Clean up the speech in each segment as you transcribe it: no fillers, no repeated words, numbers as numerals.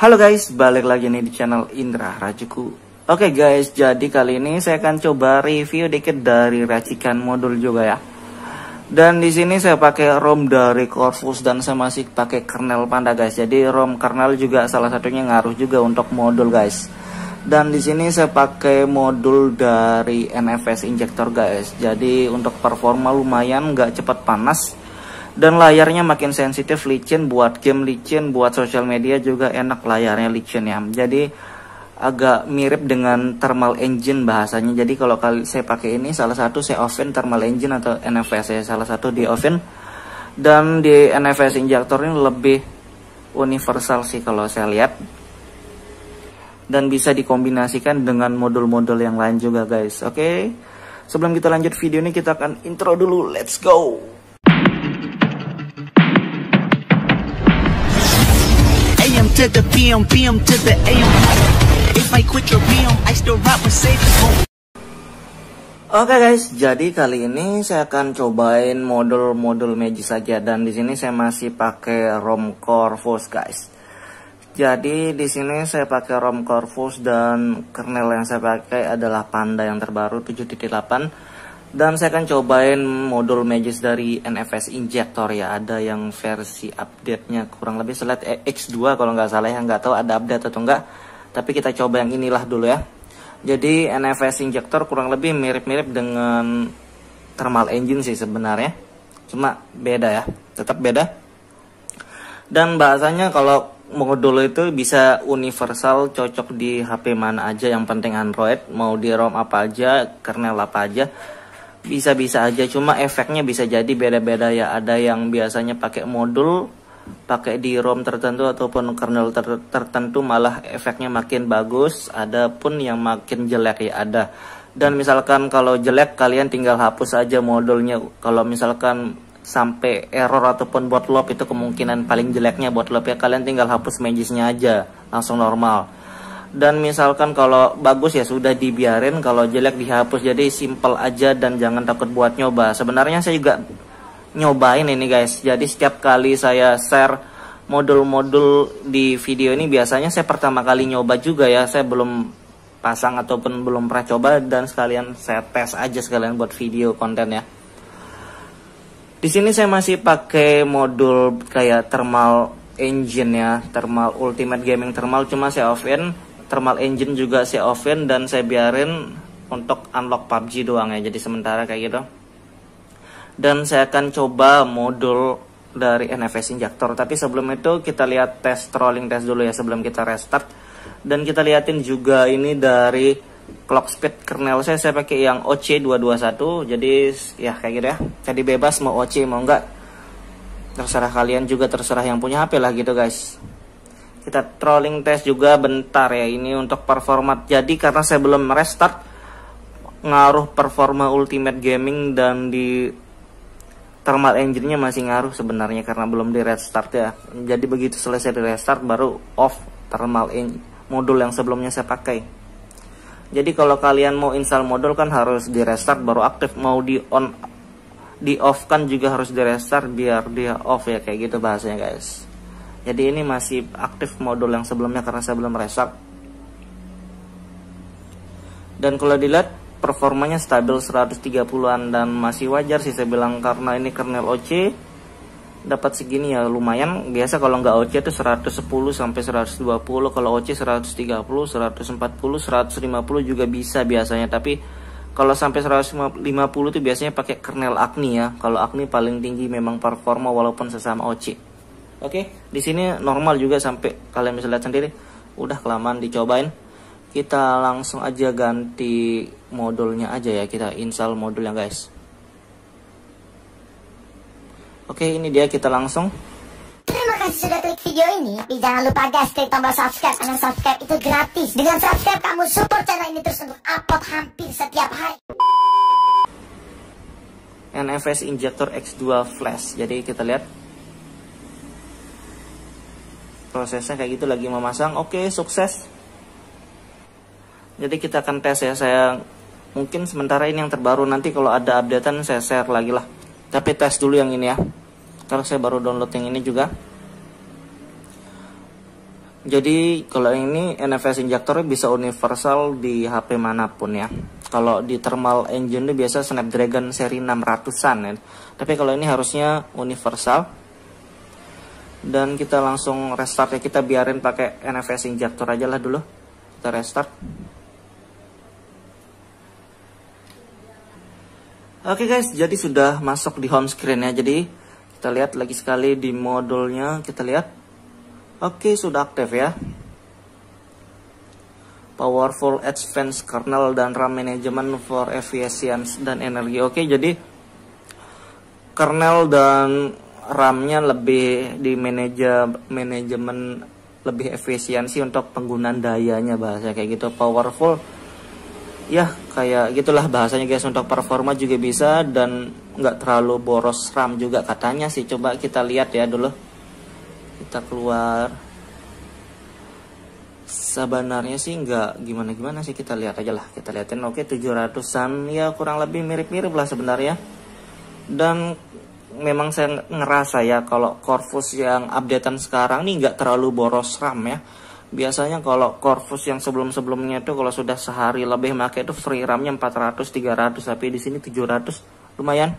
Halo guys, balik lagi nih di channel Indra Rajuku. Oke guys, jadi kali ini saya akan coba review dikit dari racikan modul juga ya. Dan di sini saya pakai ROM dari Corvus dan saya masih pakai kernel Panda guys. Jadi ROM kernel juga salah satunya ngaruh juga untuk modul guys. Dan di sini saya pakai modul dari NFS Injector guys. Jadi untuk performa lumayan, nggak cepat panas. Dan layarnya makin sensitif, licin, buat game licin, buat sosial media juga enak layarnya licin ya. Jadi agak mirip dengan thermal engine bahasanya. Jadi kalau saya pakai ini, salah satu saya oven thermal engine atau NFS ya, salah satu di oven. Dan di NFS injector ini lebih universal sih kalau saya lihat. Dan bisa dikombinasikan dengan modul-modul yang lain juga guys. Oke, sebelum kita lanjut video ini, kita akan intro dulu. Let's go. To the PM, PM to the AM. If I quit your PM, I still rock with savings. Oke guys, jadi kali ini saya akan cobain modul-modul Magic saja, dan di sini saya masih pakai ROM Corvus guys. Jadi di sini saya pakai ROM Corvus dan kernel yang saya pakai adalah Panda yang terbaru 7.8. Dan saya akan cobain modul Magic dari NFS Injector ya. Ada yang versi update-nya kurang lebih select X2 kalau nggak salah ya. Nggak tahu ada update atau enggak. Tapi kita coba yang inilah dulu ya. Jadi NFS Injector kurang lebih mirip-mirip dengan thermal engine sih sebenarnya. Cuma beda ya. Tetap beda. Dan bahasanya kalau modul itu bisa universal, cocok di HP mana aja. Yang penting Android. Mau di ROM apa aja, kernel apa aja. Bisa-bisa aja, cuma efeknya bisa jadi beda-beda ya. Ada yang biasanya pakai modul, pakai di ROM tertentu ataupun kernel tertentu malah efeknya makin bagus. Ada pun yang makin jelek ya ada. Dan misalkan kalau jelek kalian tinggal hapus aja modulnya. Kalau misalkan sampai error ataupun bootloop, itu kemungkinan paling jeleknya bootloop ya. Kalian tinggal hapus magisnya aja, langsung normal. Dan misalkan kalau bagus ya sudah dibiarin, kalau jelek dihapus. Jadi simple aja dan jangan takut buat nyoba. Sebenarnya saya juga nyobain ini guys. Jadi setiap kali saya share modul-modul di video ini, biasanya saya pertama kali nyoba juga ya. Saya belum pasang ataupun belum pernah coba, dan sekalian saya tes aja sekalian buat video konten ya. Di sini saya masih pakai modul kayak thermal engine ya, thermal ultimate gaming thermal, cuma saya off-in. Thermal engine juga saya off-in dan saya biarin untuk unlock PUBG doang ya. Jadi sementara kayak gitu. Dan saya akan coba modul dari NFS Injector. Tapi sebelum itu kita lihat trolling test dulu ya sebelum kita restart. Dan kita liatin juga ini dari clock speed kernel saya pakai yang OC221. Jadi ya kayak gitu ya. Jadi bebas mau OC mau enggak. Terserah kalian juga, terserah yang punya HP lah gitu guys. Kita trolling test juga bentar ya, ini untuk performa. Jadi karena saya belum restart, ngaruh performa ultimate gaming dan di thermal engine-nya masih ngaruh sebenarnya karena belum di restart ya. Jadi begitu selesai di restart baru off thermal modul yang sebelumnya saya pakai. Jadi kalau kalian mau install modul kan harus di restart baru aktif. Mau di off kan juga harus di restart biar dia off ya, kayak gitu bahasanya guys. Jadi ini masih aktif modul yang sebelumnya karena saya belum restart. Dan kalau dilihat performanya stabil 130-an dan masih wajar sih saya bilang, karena ini kernel OC dapat segini ya lumayan. Biasa kalau nggak OC itu 110 sampai 120, kalau OC 130, 140, 150 juga bisa biasanya. Tapi kalau sampai 150 itu biasanya pakai kernel Agni ya. Kalau Agni paling tinggi memang performa walaupun sesama OC. Oke, di sini normal juga sampai kalian bisa lihat sendiri. Udah kelamaan dicobain. Kita langsung aja ganti modulnya aja ya. Kita install modulnya guys. Oke, ini dia, kita langsung. Terima kasih sudah klik video ini. Tapi jangan lupa guys, klik tombol subscribe. Karena subscribe itu gratis. Dengan subscribe kamu support channel ini terus untuk upload hampir setiap hari. NFS Injector X2 Flash. Jadi kita lihat prosesnya kayak gitu, lagi memasang. Oke, sukses. Jadi kita akan tes ya. Saya mungkin sementara ini yang terbaru, nanti kalau ada updatean saya share lagi lah. Tapi tes dulu yang ini ya. Karena saya baru download yang ini juga. Jadi kalau ini NFS injektornya bisa universal di HP manapun ya. Kalau di thermal engine itu biasa Snapdragon seri 600-an ya. Tapi kalau ini harusnya universal. Dan kita langsung restart ya, kita biarin pakai NFS injektor aja lah dulu. Kita restart. Oke guys, jadi sudah masuk di home screen ya. Jadi kita lihat lagi sekali di modulnya, kita lihat. Oke, sudah aktif ya. Powerful Advanced Kernel dan RAM Management for Efficiency dan Energi. Oke, jadi kernel dan RAM-nya lebih di manajemen lebih efisiensi untuk penggunaan dayanya, bahasa kayak gitu. Powerful, ya kayak gitulah bahasanya guys. Untuk performa juga bisa dan nggak terlalu boros RAM juga katanya sih. Coba kita lihat ya dulu. Kita keluar. Sebenarnya sih nggak gimana-gimana sih, kita lihat aja lah. Kita liatin. Oke, 700-an ya, kurang lebih mirip-mirip lah sebenarnya. Dan memang saya ngerasa ya kalau Corvus yang updatean sekarang nih nggak terlalu boros RAM ya. Biasanya kalau Corvus yang sebelum-sebelumnya itu kalau sudah sehari lebih pakai itu free RAM-nya 400 300, tapi di sini 700 lumayan.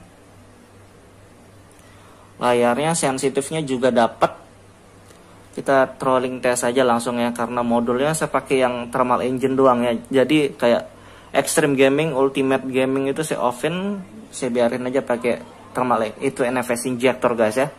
Layarnya sensitifnya juga dapat. Kita trolling tes aja langsung ya, karena modulnya saya pakai yang thermal engine doang ya. Jadi kayak extreme gaming, ultimate gaming itu saya offin, saya biarin aja pakai thermal itu NFS injector guys ya.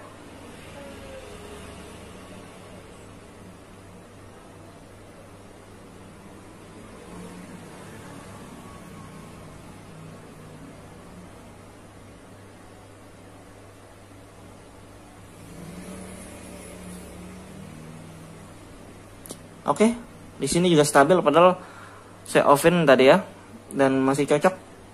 Oke, di sini juga stabil padahal saya offin tadi ya, dan masih cocok.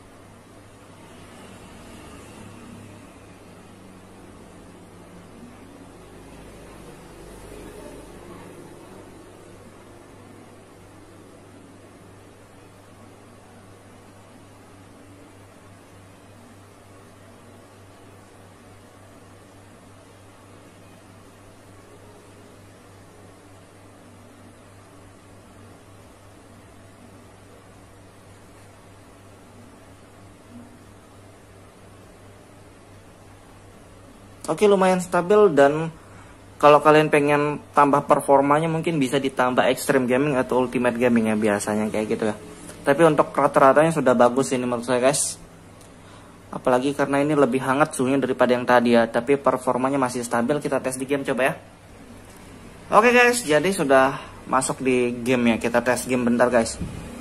Oke, lumayan stabil. Dan kalau kalian pengen tambah performanya mungkin bisa ditambah extreme gaming atau ultimate gaming ya, biasanya kayak gitu ya. Tapi untuk rata-ratanya sudah bagus ini menurut saya guys. Apalagi karena ini lebih hangat suhunya daripada yang tadi ya. Tapi performanya masih stabil. Kita tes di game coba ya. Oke guys, jadi sudah masuk di game ya. Kita tes game bentar guys.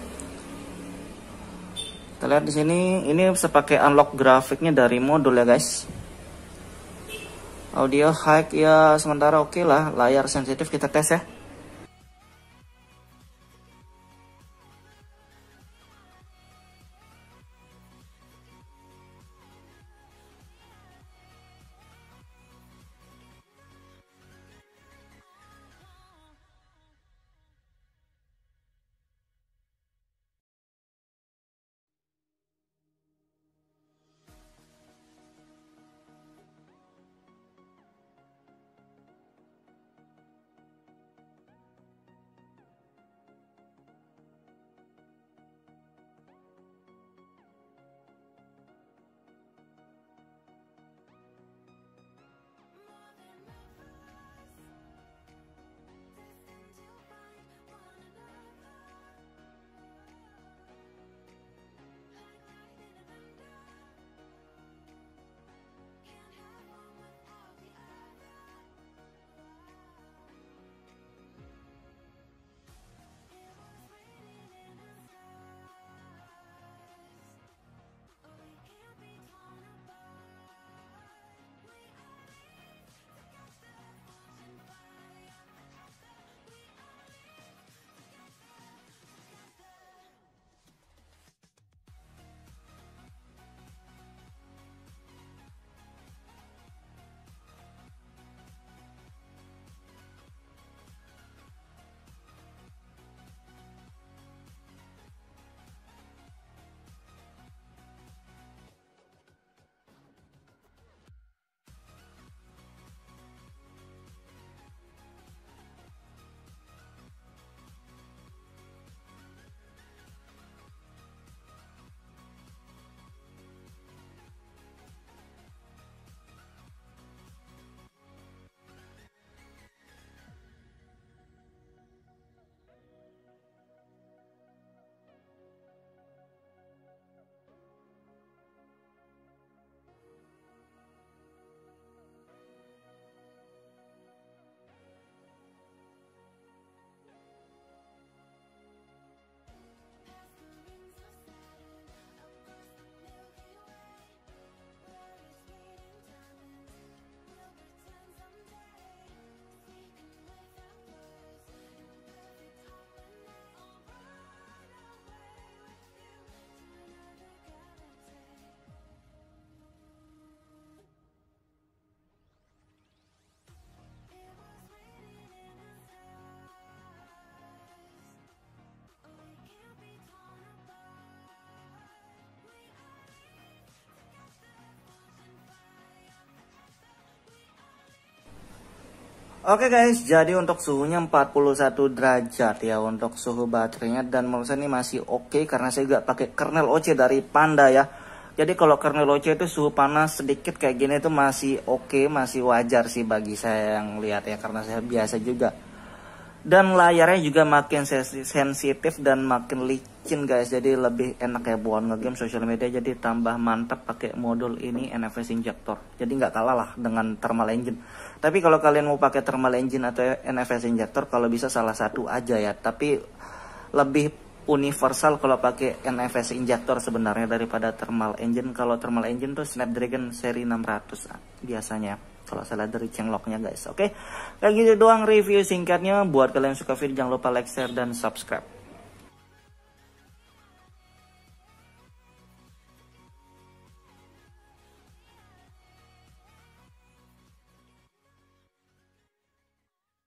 Kita lihat di sini, ini bisa pakai unlock grafiknya dari modul ya guys. Audio high ya sementara oke lah. Layar sensitif kita tes ya. Oke guys, jadi untuk suhunya 41 derajat ya untuk suhu baterainya, dan menurut saya ini masih oke karena saya juga pakai kernel OC dari Panda ya. Jadi kalau kernel OC itu suhu panas sedikit kayak gini itu masih oke, masih wajar sih bagi saya yang lihat ya, karena saya biasa juga. Dan layarnya juga makin sensitif dan makin licin guys, jadi lebih enak ya buat ngegame sosial media. Jadi tambah mantap pakai modul ini NFS injector, jadi nggak kalah lah dengan thermal engine. Tapi kalau kalian mau pakai thermal engine atau NFS injector, kalau bisa salah satu aja ya, tapi lebih universal kalau pakai NFS injector sebenarnya daripada thermal engine. Kalau thermal engine tuh Snapdragon seri 600 biasanya kalau salah dari cenglocknya guys. Oke, kayak gitu doang review singkatnya. Buat kalian yang suka video jangan lupa like, share, dan subscribe.